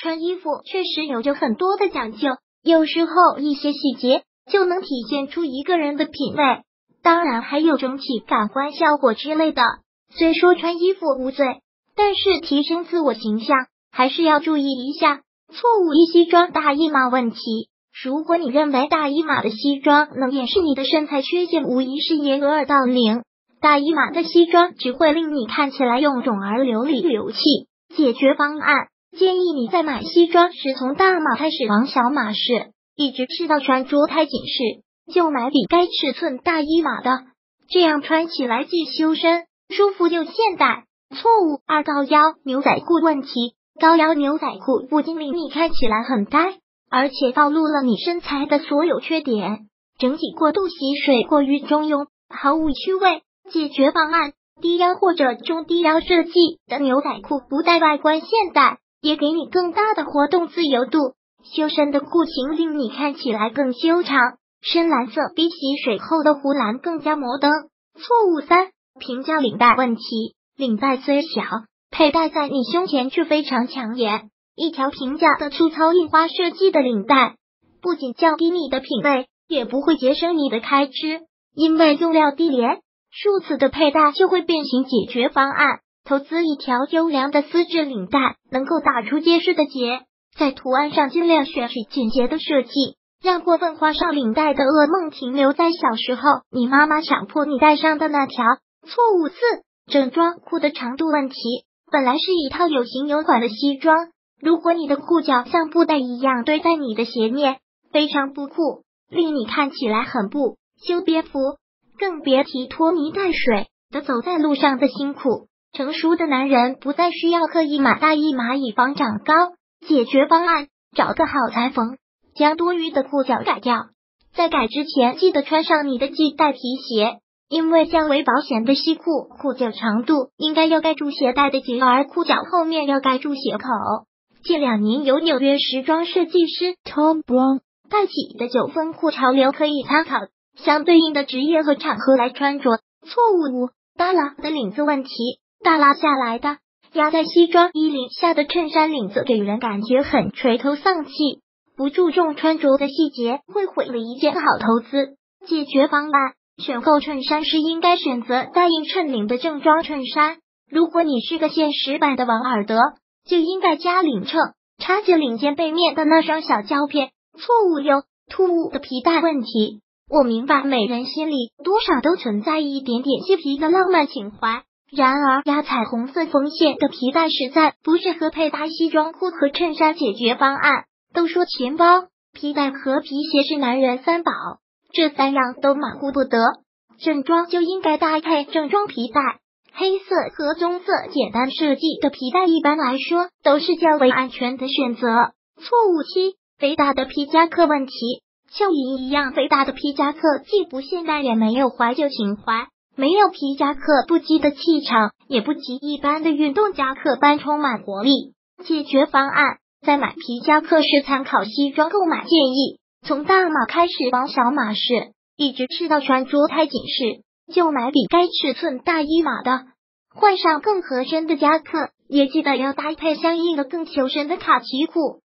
穿衣服确实有着很多的讲究，有时候一些细节就能体现出一个人的品味，当然还有整体感官效果之类的。虽说穿衣服无罪，但是提升自我形象还是要注意一下。错误一西装大一码问题，如果你认为大一码的西装能掩饰你的身材缺陷，无疑是掩耳盗铃。大一码的西装只会令你看起来臃肿而流里流气。解决方案，建议你在买西装时从大码开始往小码试，一直试到穿着太紧实，就买比该尺寸大一码的，这样穿起来既修身舒服又现代。错误二，高腰牛仔裤问题。高腰牛仔裤不仅令你看起来很呆，而且暴露了你身材的所有缺点，整体过度吸水，过于中庸，毫无趣味。解决方案，低腰或者中低腰设计的牛仔裤不但外观现代，也给你更大的活动自由度，修身的裤型令你看起来更修长。深蓝色比吸水后的湖蓝更加摩登。错误三，平角领带问题。领带虽小，佩戴在你胸前却非常抢眼。一条平价的粗糙印花设计的领带，不仅降低你的品味，也不会节省你的开支，因为用料低廉，数次的佩戴就会变形。解决方案，投资一条优良的丝质领带，能够打出结实的结，在图案上尽量选取简洁的设计，让过分花哨领带的噩梦停留在小时候你妈妈强迫你戴上的那条。错误四，正装裤的长度问题。本来是一套有型有款的西装，如果你的裤脚像布袋一样堆在你的鞋面，非常不酷，令你看起来很不修边幅，更别提拖泥带水的走在路上的辛苦。成熟的男人不再需要刻意买大一码以防长高。解决方案，找个好裁缝，将多余的裤脚改掉，在改之前记得穿上你的系带皮鞋，因为较为保险的西裤，裤脚长度应该要盖住鞋带的结，而裤脚后面要盖住鞋口。近2年由纽约时装设计师 Tom Brown 带起的9分裤潮流可以参考相对应的职业和场合来穿着。错误五，耷拉的领子问题。耷拉下来的压在西装衣领下的衬衫领子给人感觉很垂头丧气，不注重穿着的细节会毁了一件好投资。解决方案，选购衬衫时应该选择带映衬领的正装衬衫，如果你是个现实版的王尔德，就应该加领衬，插着领肩背面的那双小胶片。错误六，突兀的皮带问题。我明白每人心里多少都存在一点点嬉皮的浪漫情怀，然而压彩虹色缝线的皮带实在不适合配搭西装裤和衬衫。解决方案，都说钱包、皮带和皮鞋是男人3宝，这3样都马虎不得，正装就应该搭配正装皮带。黑色和棕色简单设计的皮带一般来说都是较为安全的选择。错误七，肥大的皮夹克问题。像银一样肥大的皮夹克既不现代也没有怀旧情怀，没有皮夹克不羁的气场，也不及一般的运动夹克般充满活力。解决方案，在买皮夹克时参考西装购买建议，从大码开始往小码试，一直试到穿着太紧实，就买比该尺寸大1码的，换上更合身的夹克，也记得要搭配相应的更修身的卡其裤。